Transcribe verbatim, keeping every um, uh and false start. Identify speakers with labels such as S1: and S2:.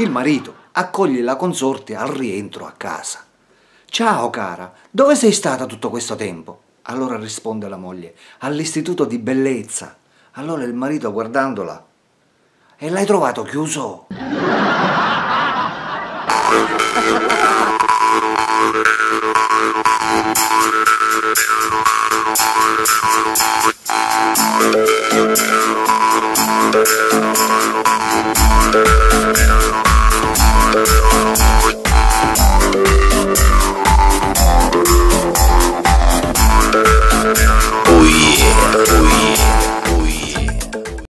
S1: Il marito accoglie la consorte al rientro a casa. «Ciao cara, dove sei stata tutto questo tempo?» Allora risponde la moglie: «All'istituto di bellezza». Allora il marito, guardandola: «E l'hai trovato chiuso?»